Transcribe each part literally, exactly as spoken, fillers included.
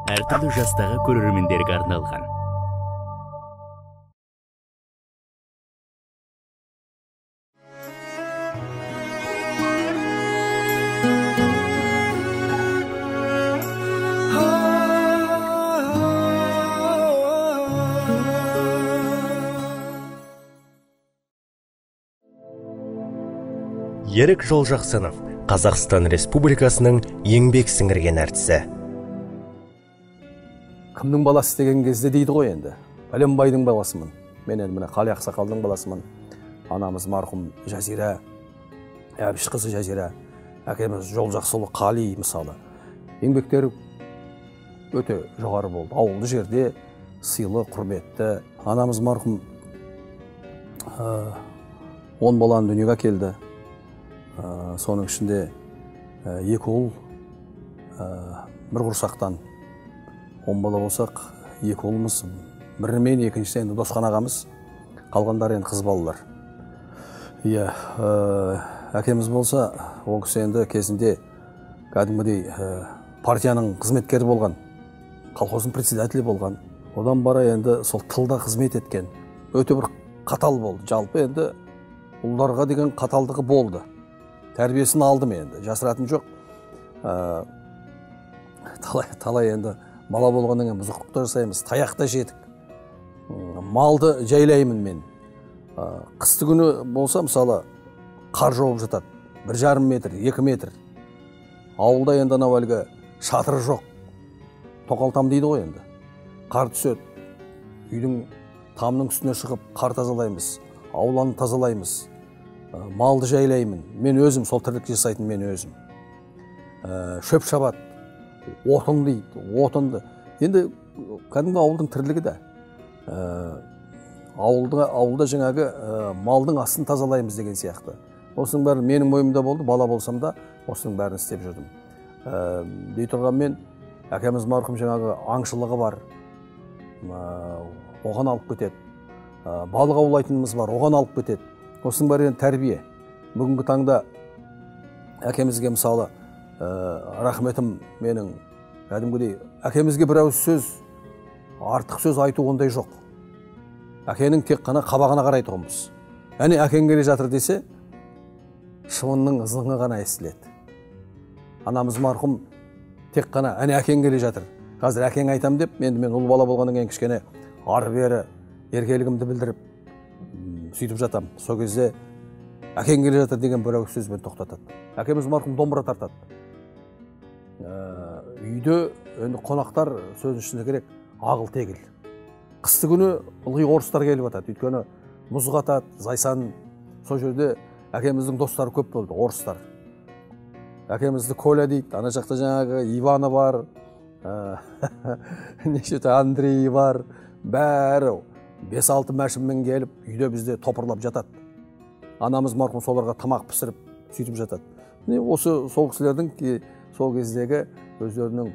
әртүрлі жастағы көрермендерге арналған. Ерік Жолжақсынов, Қазақстан Республикасының еңбек сіңірген әртісі. Кімнің баласы деген кезде дейді ғой енді. Пәленбайдың баласымын. Мен енді міне Қали Ақсақалдың баласымын. Анамыз марқұм Жазира, әбіш қызы Жазира, әкеміз Жолжақсыұлы Қали мысалы. Еңбектері өте жоғары болды. Ауылды жерде сыйлы, құрметті. Анамыз марқұм он баланы дүниеге әкелді. Соның ішінде екі ұл, бір құрсақтан он бала болсақ, екі ұлымыз, бірі мен, екіншісі енді Досқан ағамыз, қалғандар енді қыз балалар. Иә, әкеміз болса, ол кісі енді кезінде кәдімгідей партияның қызметкері болған, колхоздың председателі болған. Одан бара енді сол тылда қызмет еткен. Өте бір қатал болды. Жалпы енді ұлдарға деген қаталдығы болды. Тәрбиесін алдым енді, жасыратын жоқ. Талай енді бала болғаннан кейін бұзықтықты жасаймыз, таяқта жетік. Малды жайлаймын мен. Қысты күні болса, мысалы, қар жауып жатады. Бір жарым метр, екі метр. Ауылда енді анау әлгі шатыры жоқ. Тоқалтам дейді ғой енді. Қар түседі. Үйдің тамның үстіне шығып қар тазалаймыз. Ауланы тазалаймыз. Малды жайлаймын. Мен өзім сол тірлік жасайтын мен өзім. Шөп шабады. Отын дейді. Отынды. Енді кәдімгі ауылдың тірлігі де. Ауылда жаңағы малдың астын тазалаймыз деген сияқты. Осының бәрі менің ойымда болды. Бала болсам да осының бәрін істеп жүрдім. Дей тұрған мен, әкеміз марқұм жаңағы аңшылығы бар. Оған алып кетеді. Балық аулайтынымыз бар. Оған алып кетеді. Осының бәрі тәрбие. Бүгінгі таңда әкемізге мысалы рахметім менің кәдімгідей әкемізге бір ауыз сөз, артық сөз айту ондай жоқ. Әкенің тек қана қабағына қарай тұғымыз. Әне әкең келе жатыр десе, шыбынның ызыңы ғана естіледі. Анамыз марқұм тек қана әне әкең келе жатыр. Қазір әкең айтам деп, енді мен ұл бала болғаннан кейін кішкене ары бері еркелігімді білдіріп сөйтіп жатам. Сол кезде әкең келе жатыр деген бір ауыз сөзбен тоқтатады. Әкеміз марқұм домбыра тартады. Үйде енді қонақтар сөздің ішінде керек ағыл тегіл. Қысты күні ылғи орыстар келіп жатады. Өйткені мұз қатады, зайсан. Сол жерде әкеміздің достары көп болды, орыстар. Әкемізді Коля дейді, ана жақта жаңағы Иваны бар, нешеті Андрей бар, бәрі бес алты мәшінмен келіп, үйде бізде топырлап жатады. Анамыз марқұм соларға тамақ пісіріп, сөйтіп жатады. Осы сол кісілердің сол кездегі өздерінің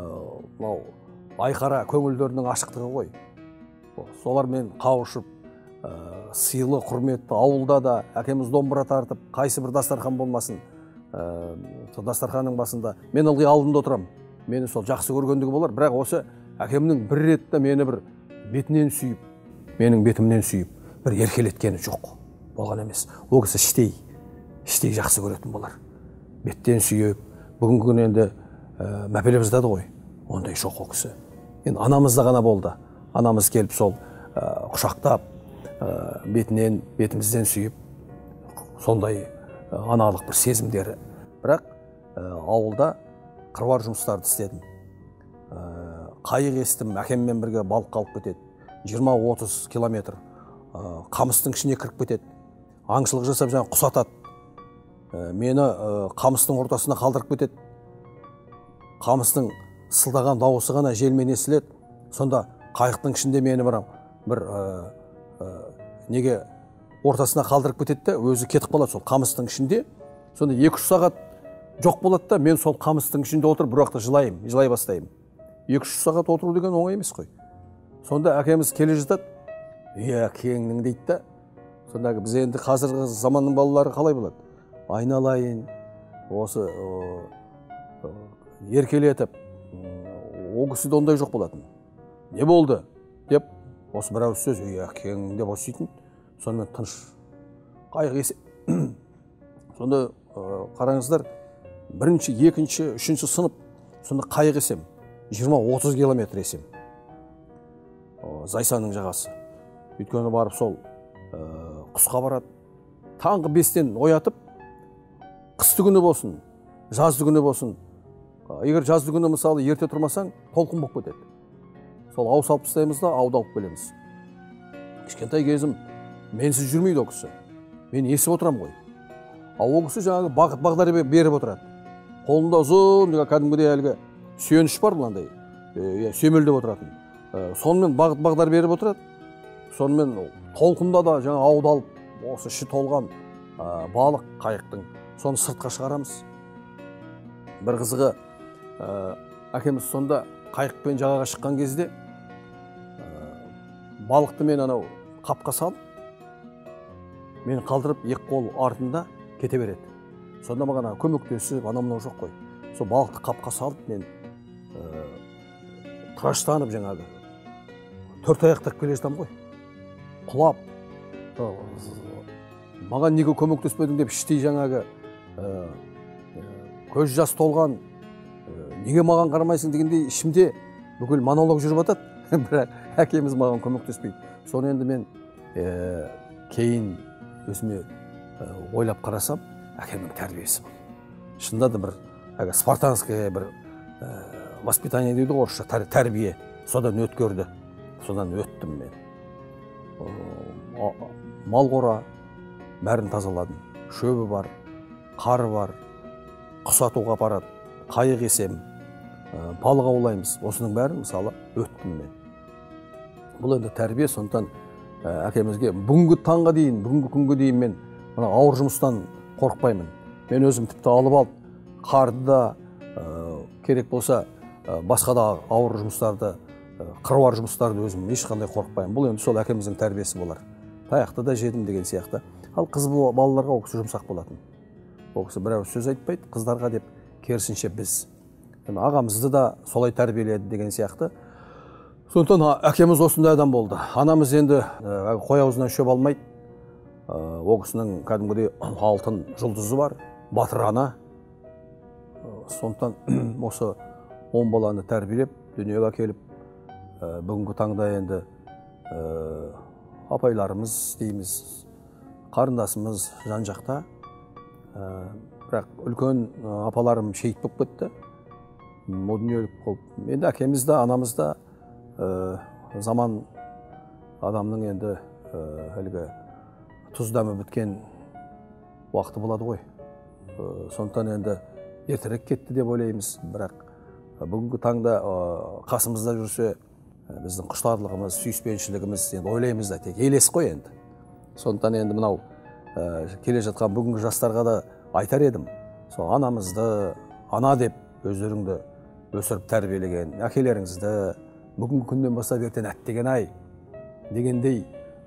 айқара көңілдерінің ашықтығы ғой. Солармен қауышып, сыйлы, құрметті ауылда да әкеміз домбыра тартып, қайсы бір дастархан болмасын, дастарханның басында мен ылғи алдында отырам. Мені сол жақсы көргендігі болар, бірақ осы әкемнің бір ретті мені бір бетінен сүйіп, менің бетімнен сүйіп, бір еркелеткені жоқ болған емес. Ол кісі іштей, іштей жақсы көретін болар. Беттен сүйіп, бүгінгі күні енді мәпелеп жаздады ғой, ондай жоқ ол кісі. Енді анамызда ғана болды. Анамыз келіп сол құшақтап, бетінен, бетімізден сүйіп, сондай аналық бір сезімдері. Бірақ ауылда қыруар жұмыстарды істедім. Қайық естім, әкеммен бірге балық қалып кетеді. жиырма отыз километр қамыстың ішіне кіріп кетеді. Аңшылық жасап жаңа құс атады. Мені қамыстың ортасына қалдырып кетеді. Қамыстың сылдаған дауысы ғана желмен естіледі. Сонда қайықтың ішінде мені бір бір неге ортасына қалдырып кетеді, өзі кетіп қалады сол қамыстың ішінде. Сонда екі үш сағат жоқ болады да, мен сол қамыстың ішінде отырып бір уақытта жылаймын, жылай бастаймын. екі үш сағат отыру деген оңай емес қой. Сонда әкеміз келе жатады. Е, кеңнің дейді да. Сонда біз енді қазіргі заманның балалары қалай болады? Айналайын, осы еркелетіп, ол кісіде ондай жоқ болатын. Не болды деп осы бір ауыз сөз, ей әкең деп осы сөйтін, сонымен тыныш қайық есе. Сонда қараңыздар, бірінші, екінші, үшінші сынып, сонда қайық есем, жиырма отыз километр есем. Зайсанның жағасы. Өйткені барып сол құсқа барады. Таңғы бестен оятып, қысты күні болсын, жазды күні болсын. Егер жазды күні мысалы ерте тұрмасаң, толқын болып кетеді. Сол ау салып тастаймыз да, ауды алып келеміз. Кішкентай кезім менсіз жүрмейді ол кісі. Мен есіп отырам ғой. Ал ол кісі жаңағы бағыт бағдар беріп отырады. Қолында ұзын, кәдімгідей әлгі сүйеніш бар бұландай, сүйемелдеп отыратын. Сонымен бағыт бағдар беріп отырады. Сонымен толқында да жаңа ауды алып, осы іші толған балық қайықтың, соны сыртқа шығарамыз. Бір қызығы, әкеміз сонда қайықпен жағаға шыққан кезде балықты мен анау қапқа салып, мені қалдырып екі қол артында кете береді. Сонда маған көмектесіп, анау-мынау жоқ қой. Сол балықты қапқа салып, мен тыраштанып жаңағы төрт аяқтап келе жатам ғой. Құлап, маған неге көмектеспедің деп іштей жаңағы көз жас толған, неге маған қарамайсың дегендей ішімде бүкіл монолог жүріп жатады. Бірақ әкеміз маған көмектеспейді. Соны енді мен кейін өзіме ойлап қарасам, әкемнің тәрбиесі бұл. Шынында да бір спартанское бір воспитание дейді орысша, тәрбие. Содан өткерді. Содан өттім мен. Мал қора бәрін тазаладым. Шөбі бар, қары бар, құс атуға апарады, қайық есем, балық аулаймыз. Осының бәрін мысалы өттім мен. Бұл енді тәрбие, сондықтан әкемізге бүгінгі таңға дейін, бүгінгі күнге дейін мен ауыр жұмыстан қорықпаймын. Мен өзім тіпті алып алып, қарды да керек болса басқа да ауыр жұмыстарды, қыруар жұмыстарды өзім ешқандай қорықпаймын. Бұл енді сол әкеміздің тәрбиесі болар. Таяқты да жедім деген сияқты. Ал қыз балаларға ол кісі жұмсақ болатын. Ол кісі бір ауыз сөз айтпайды, қыздарға деп, керісінше біз. Ағамызды да солай тәрбиеледі деген сияқты. Сондықтан әкеміз осындай адам болды. Анамыз енді қой аузынан шөп алмайды. Ол кісінің кәдімгідей алтын жұлдызы бар, батыр ана. Сондықтан осы он баланы тәрбиелеп, дүниеге әкеліп, бүгінгі таңда енді апайларымыз дейміз, қарындасымыз жан жақта. Бірақ үлкен апаларым шейіт болып кетті. Ол дүниелік болып. Енді әкеміз де, анамыз да заман адамның енді әлгі тұз дәмі біткен уақыты болады ғой. Сондықтан енді ертерек кетті деп ойлаймыз. Бірақ бүгінгі таңда қасымызда жүрсе, біздің құштарлығымыз, сүйіспеншілігіміз енді ойлаймыз да, тек елес қой енді. Сондықтан енді мынау келе жатқан бүгінгі жастарға да айтар едім. Сол анамызды ана деп өздеріңді өсіріп тәрбиелеген әкелеріңізді бүгінгі күннен бастап ертең әттеген ай дегендей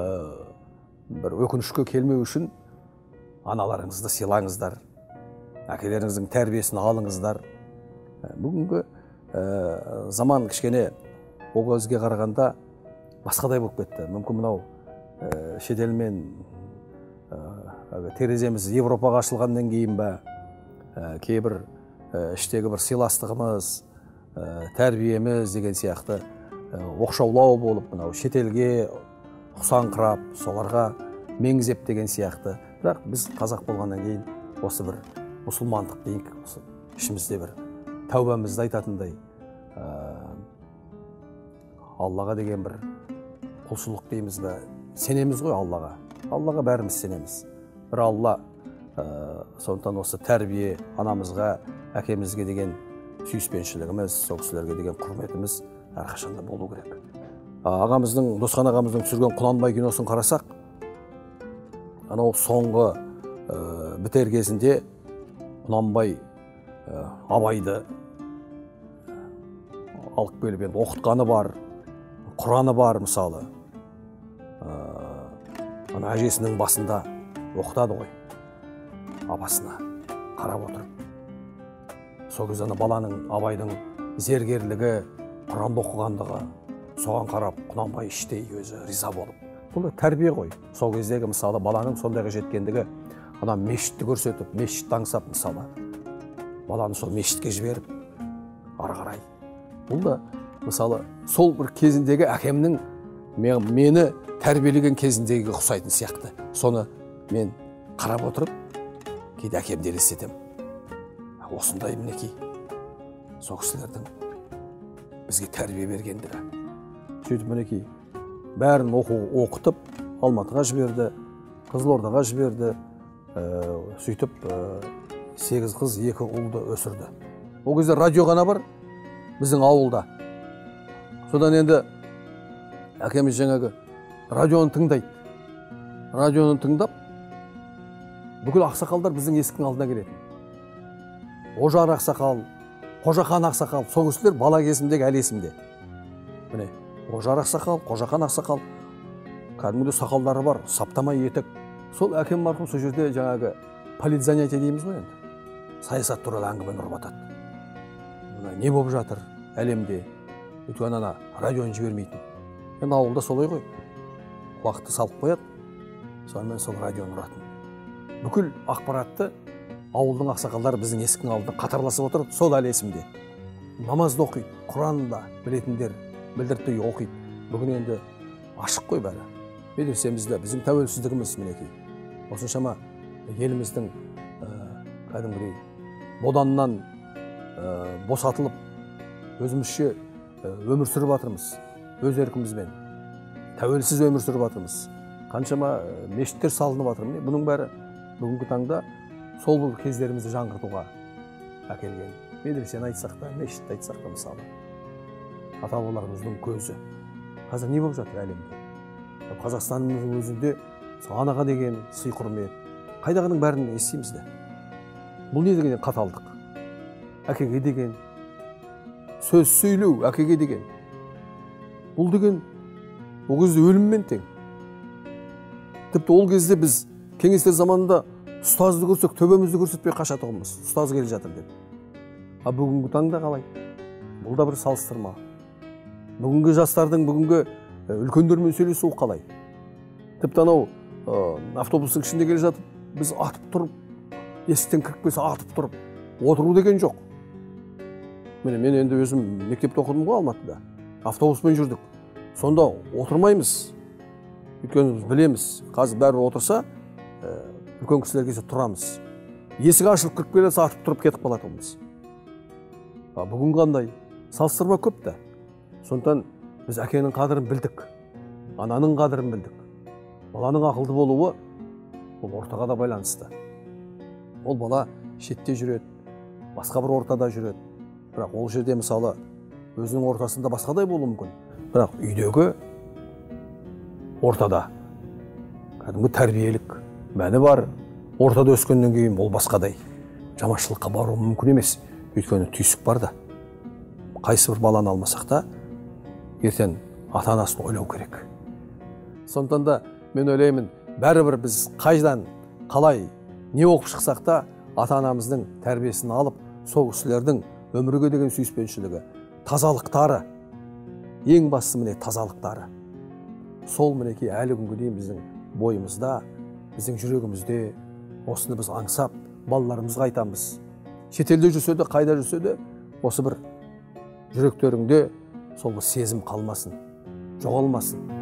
бір өкінішке келмеу үшін аналарыңызды сыйлаңыздар, әкелеріңіздің тәрбиесін алыңыздар. Бүгінгі заман кішкене ол көзге қарағанда басқадай болып кетті. Мүмкін мынау шетелмен тереземіз Европаға ашылғаннан кейін бе, кейбір іштегі бір сыйластығымыз, тәрбиеміз деген сияқты оқшаулау болып, мынау шетелге ұқсаңқырап, соларға меңзеп деген сияқты. Бірақ біз қазақ болғаннан кейін осы бір мұсылмандық дейік, ішімізде бір тәубамызды айтатындай, Аллаға деген бір құлшылық дейміз бе, сенеміз ғой Аллаға. Аллаға бәріміз сенеміз. Бір Алла, сондықтан осы тәрбие, анамызға, әкемізге деген сүйіспеншілігіміз, сол кісілерге деген құрметіміз әрқашанда болу керек. Ағамыздың, Досқан ағамыздың түсірген Құнанбай киносын қарасақ, анау соңғы бітер кезінде Құнанбай Абайды алып келіп енді оқытқаны бар, Құраны бар мысалы. Ана әжесінің басында оқытады ғой, абасына қарап отырып. Сол кезде баланың Абайдың зергерлігі, Құранды оқығандығы, соған қарап Құнанбай іштей өзі риза болып. Бұл тәрбие ғой. Сол кездегі мысалы баланың сондайға жеткендігі, ана мешітті көрсетіп, мешітті аңсап мысалы, баланы сол мешітке жіберіп, ары қарай. Бұл да мысалы сол бір кезіндегі әкемнің мені тәрбиелеген кезіндегі ұқсайтын сияқты. Соны мен қарап отырып, кейде әкемді елестетем. Осындай мінекей сол кісілердің бізге тәрбие бергендігі. Сөйтіп мінекей бәрін оқу оқытып Алматыға жіберді, Қызылордаға жіберді. Сөйтіп сегіз қыз, екі ұлды өсірді. Ол кезде радио ғана бар біздің ауылда. Содан енді әкеміз жаңағы радионы тыңдайды. Радионы тыңдап, бүкіл ақсақалдар біздің есіктің алдына келетін. Ожар ақсақал, Қожақан ақсақал, сол кісілер бала кезімдегі әлі есімде. Міне, Ожар ақсақал, Қожақан ақсақал, кәдімгідей сақалдары бар, саптамай етік. Сол әкем марқұм сол жерде жаңағы политзанятие дейміз ғой енді. Саясат туралы әңгімені ұрып атады. Не болып жатыр әлемде? Өйткені ана радионы жібермейтін. Енді ауылда солай ғой. Уақытты салып қояды. Сонымен сол радионы ұратын. Бүкіл ақпаратты ауылдың ақсақалдары біздің есіктің алдында қатарласып отырып, сол әлі есімде. Намазды оқиды, Құранды да білетіндер білдіртпей оқиды. Бүгін енді ашық қой бәрі. Медресемізді, біздің тәуелсіздігіміз мінекей. Осыншама еліміздің кәдімгідей боданнан босатылып, өзімізше өмір сүріп жатырмыз. Өз еркімізбен тәуелсіз өмір сүріп жатырмыз. Қаншама мешіттер салынып жатыр. Бұның бәрі бүгінгі таңда сол бұл кездерімізді жаңғыртуға әкелген. Медресені айтсақ та, мешітті айтсақ та мысалы. Ата-бабаларымыздың көзі. Қазір не болып жатыр әлемде? Қазақстанымыздың өзінде анаға деген сый құрмет, қайдағының бәрін естиміз де. Бұл не деген қаталдық? Әкеге деген сөз сөйлеу, әкеге деген. Бұл деген ол кезде өліммен тең. Тіпті ол кезде біз кеңестер заманында ұстазды көрсек, төбемізді көрсетпей қашатығымыз. Ұстаз келе жатыр деп. А бүгінгі таңда қалай? Бұл да бір салыстырма. Бүгінгі жастардың бүгінгі үлкендермен сөйлесуі қалай? Тіпті анау автобустың ішінде келе жатып, біз атып тұрып, есіктен кіріп келсе атып тұрып, отыру деген жоқ. Міне, мен енді өзім мектепте оқыдым ғой Алматыда. Автобуспен жүрдік. Сонда отырмаймыз. Өйткені біз білеміз, қазір бәрі отырса, үлкен кісілер келсе тұрамыз. Есік ашылып кіріп келсе атып тұрып кетіп қалатынбыз. Бүгін қандай? Салыстырма көп та. Сондықтан біз әкенің қадірін білдік, ананың қадірін білдік. Баланың ақылды болуы ол ортаға да байланысты. Ол бала шетте жүреді, басқа бір ортада жүреді. Бірақ ол жерде мысалы өзінің ортасында басқадай болуы мүмкін. Бірақ үйдегі ортада кәдімгі тәрбиелік мәні бар. Ортада өскеннен кейін ол басқадай. Жаманшылыққа бару мүмкін емес. Өйткені түйсік бар да. Қайсы бір баланы алмасақ та, ертең ата-анасын ойлау керек. Сондықтан да мен ойлаймын, бәрібір біз қайдан, қалай, не оқып шықсақ та, ата-анамыздың тәрбиесін алып, сол кісілердің өмірге деген сүйіспеншілігі, тазалықтары, ең бастысы міне тазалықтары. Сол мінекей әлі күнге дейін біздің бойымызда, біздің жүрегімізде, осыны біз аңсап, балаларымызға айтамыз. Шетелде жүрсе де, қайда жүрсе де, осы бір жүректеріңде сол бір сезім қалмасын, жоғалмасын.